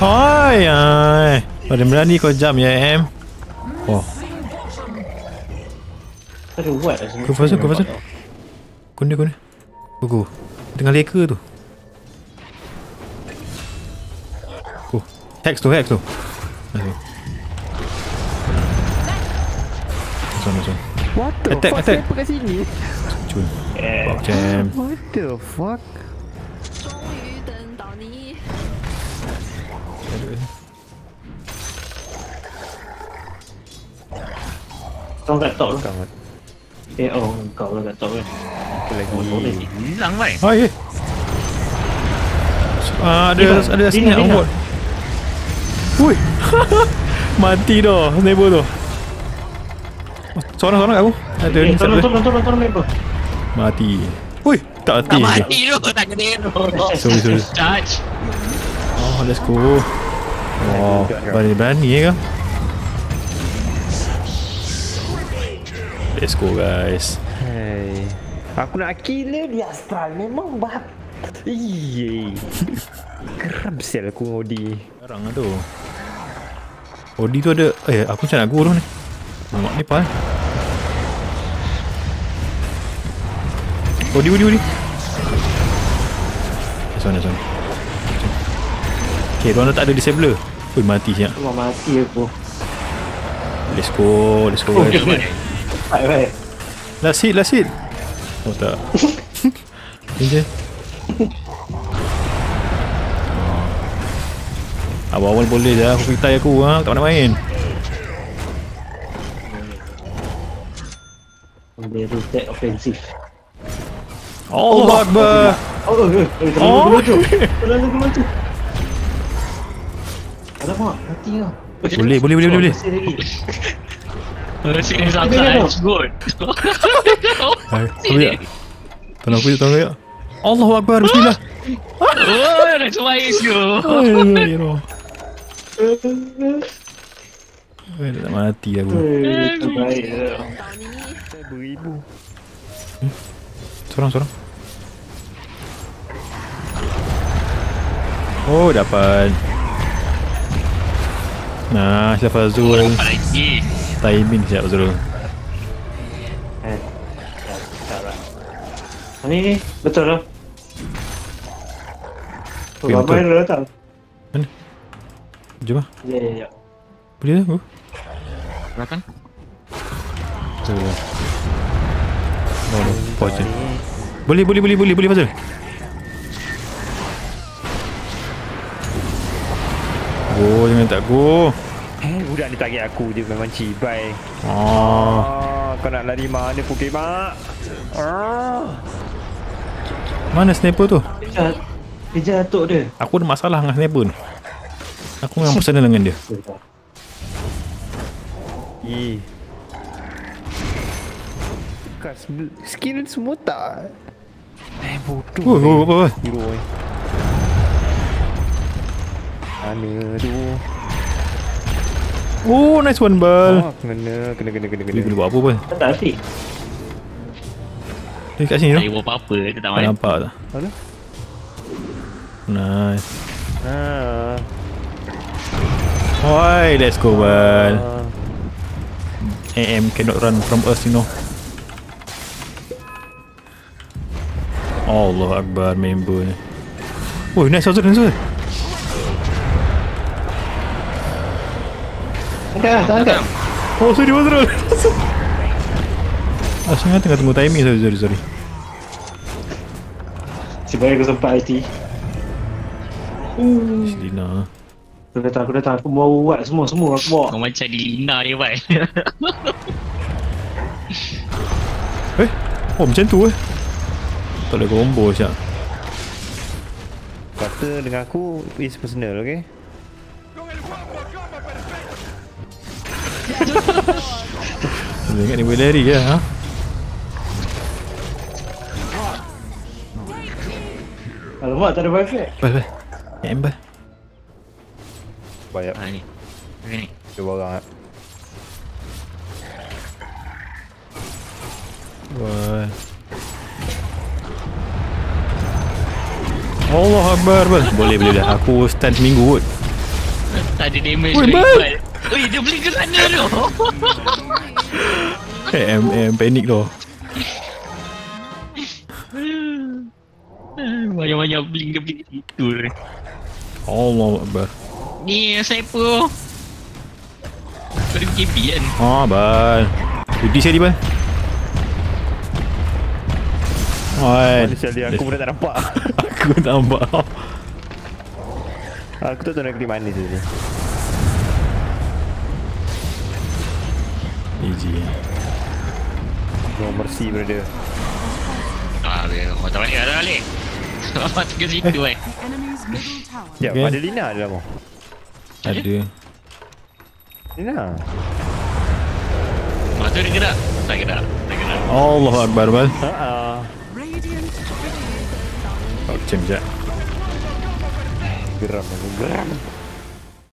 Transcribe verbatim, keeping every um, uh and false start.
Hai, hai. Berani-berani kau jump ya, Em. Oh. Ada buat dah sini. Go fast, go fast. Kunde, kunde. Go, go. Tengah leka tu. Go. Hex tu, hex tu. Masuk, masuk. What the attack, fuck? attack. Siapa kat sini? Cun. Bok jam. What the fuck? Kau kat top tu. Kau Eh, oh, kau lah kat top kan. lagi. Hilang baik. Oh, ye. Ah, ada ada snap on board. Hui. Mati dah sniper tu. Seorang-seorang kat aku. Ada ni Tolong, satu. tolong, tolong, tolong, tolong. Mati. Hui, tak mati. Tak mati tu, tak kena tu. Sorry, sorry. Charge. Oh, let's go. Oh, berani-berani ya kan? Let's go guys. Hey. Aku nak kill dia di Astral memang bat. Iye. Geram sel aku Odi. Sekarang lah tu. Odi tu ada. Eh, aku macam nak guru ni. Nampak ni pal. Odi, Odi, Odi. Sana, sana. Okay, diorang tak ada disabler. Ui, mati siap. Wah, mati aku. Let's go, let's go guys. Baik, baik. Last hit, last hit. Oh tak. Ni je. Awal-awal boleh je, aku fitai aku ha, tak nak main. Dia rotate offensif. Allahu Akbar. Oh, eh, eh, Oh. tolong aku bantu. Alamak, mati kau. Boleh, boleh, boleh, boleh, boleh. Masih lagi. Masih ni sangat good. Hai, aku ya. Tolong aku, tolong aku. Allahu Akbar, bismillah. Oh, dah cuai siu. Ay, ya Allah. Ay, tak mati aku. Eh, terbaik. Beribu. Sorang, sorang. Oh, dapat. Nah, siapa Zul? Dapat lagi. Timing siap Zul. Eh, tak lah. Ni ni, betul lah. Oh, Okay, ramai betul. dah datang. Mana? Jom lah. Ya, ya, ya. Boleh lah aku. Belakang. Tu. Oh, no. Pause je. Boleh, boleh, boleh, boleh, boleh Fazal. Go, jangan tak go. Eh, budak ni target aku je memang cibai. Oh. Ah, kau nak lari mana Pukit Mak? Ah. Mana sniper tu? Dia, dia jatuh dia. Aku ada masalah dengan sniper tu. Aku memang personal dengan dia. Eh. Kat sebelah- skill semua tak. Eh, bodoh. Oh, oh, apa, apa? Hero ni. Mana tu? Oh, nice one ball. Oh, kena, kena, kena, kena, Dia kena. boleh buat apa pun. Tak tak hati. Dia kat sini Tak tu. buat apa-apa, dia tak Tak main. nampak tak? Mana? Nice. Ah. Why, let's go ball. Ah. A M cannot run from us, you know. Allah Akbar member ni. Oh, nice Azul, nice Azul. Angkat lah, tak angkat. Oh, sorry Azul. Ah, saya tengah tunggu timing, sorry, sorry, sorry. Sebaik aku sempat I T. Uh, Selina. aku datang, aku datang. Aku mau buat semua, semua aku bawa. Kau macam di Lina ni, Bai. Eh, oh macam tu eh. Tak boleh combo siap. Kata dengan aku is personal, okay? Dia ingat ni boleh lari ke ha? Alamak, tak ada wifi. Bal, bal. M bal. Banyak Ha ni. Ni. dua orang. Bal. Allah Akbar bal. Boleh boleh dah. Aku stand seminggu kot. Tak ada damage Oi, lagi Bal. Bal. Oi, dia boleh ke sana tu. Eh, M, M, panik tu. Banyak-banyak blink dia blink situ. Allah Akbar. Ni sniper. Kau ada K P kan? Ah, bal.Udi saya di bal. Oi. Malaysia dia aku pun tak nampak. Aku tak nampak. Aku tak tahu nak klik mana saja. Easy. No mercy brother. Ah, dia kau tak balik dah balik. Selamat ke situ eh. Ya, Okay. ada Lina ada mau. Ada. Lina. Lepas tu dia gerak. Tak gerak. Tak gerak. Allah Akbar bal. Ha ah. Oh, macam sekejap. Geram, geram.